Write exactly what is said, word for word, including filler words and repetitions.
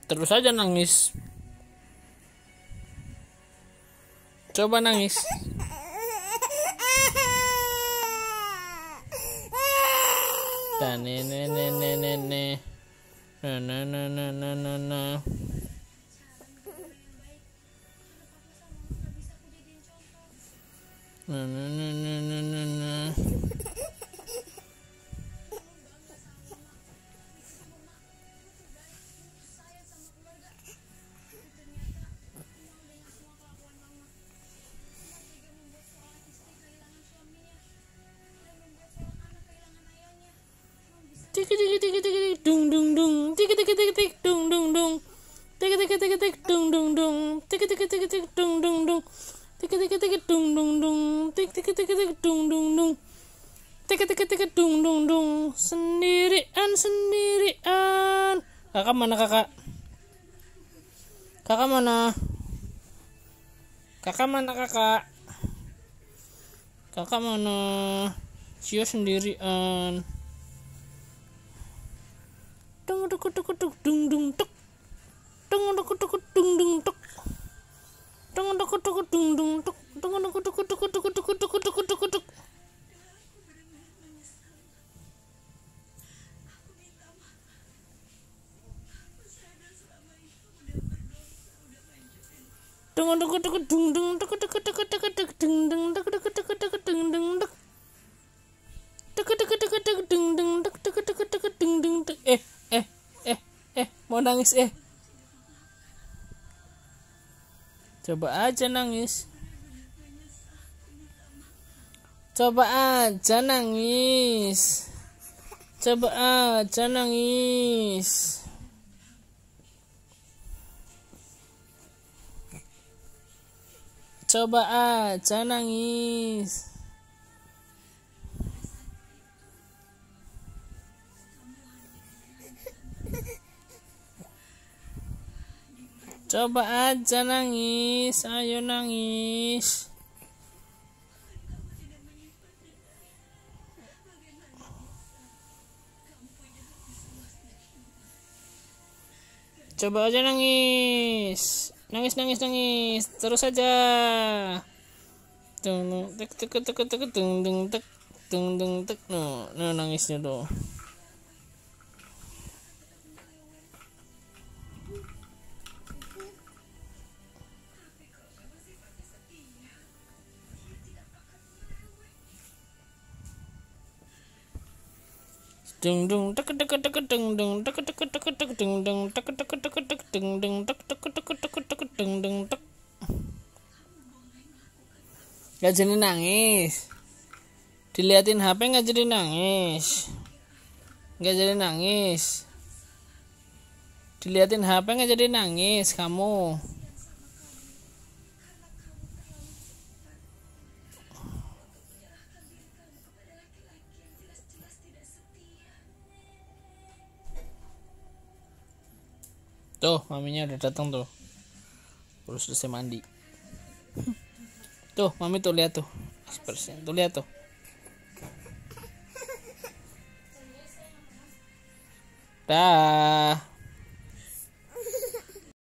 Terus aja nangis. Coba nangis. Dan nenek nenek nenek. Na na na na na na na. Na na na na na na na. Tik tik tik tik tik dung dung dung tik tik tik tik dung dung dung tik tik tik tik dung dung dung tik tik tik tik dung dung dung tik tik tik dung dung dung tik tik tik tik dung dung dung tik tik tik dung dung dung sendirian sendirian. Kakak mana kakak? Kakak mana? Kakak mana kakak? Kakak mana? Cio sendirian. Dung dung dung dung dung dung tuk. Dung dung dung dung dung tuk. Dung dung dung dung dung tuk. Dung dung dung dung dung dung dung tuk. Dung dung dung dung dung dung tuk tuk tuk tuk tuk tuk dung dung tuk tuk tuk tuk dung dung tuk. Tuk tuk tuk tuk dung dung tuk tuk tuk tuk dung dung tuk. Eh eh eh eh mau nangis eh. Coba aja nangis. Coba aja nangis. Coba aja nangis. Coba aja nangis. Coba aja nangis, ayo nangis. Coba aja nangis. Nangis nangis nangis. Terus aja. Tung tek tek tek tek tek tung tung tek tung tung tek. No, no nangisnya tuh. Dung dung tek tek tek dung dung tek tek tek tek dung dung tek tek tek tek dung dung tek tek tek tek tek dung dung tek. Gak jadi nangis. Diliatin H P gak jadi nangis. Gak jadi nangis. Diliatin H P gak jadi nangis kamu. Tuh, maminya udah datang tuh. Baru selesai mandi. Tuh, mami tuh lihat tuh. Ekspresinya. Tuh lihat tuh. Dah.